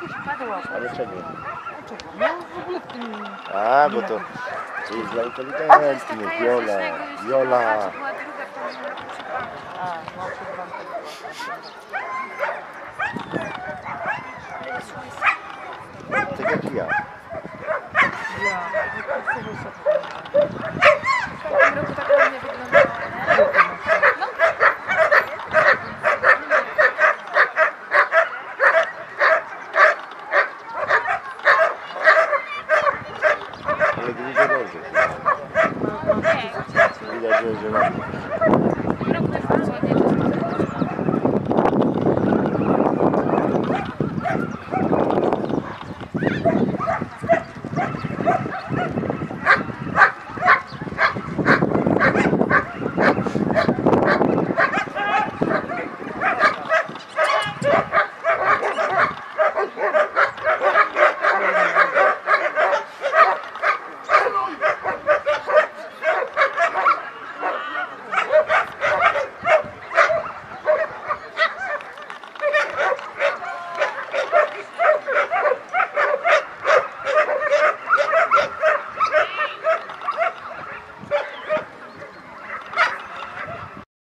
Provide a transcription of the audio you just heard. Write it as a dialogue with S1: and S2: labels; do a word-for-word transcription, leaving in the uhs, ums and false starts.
S1: Ale czego?
S2: No w ogóle w tym...
S1: A, bo to jest dla inteligentnych. Jola, Jola.
S2: A, no, przed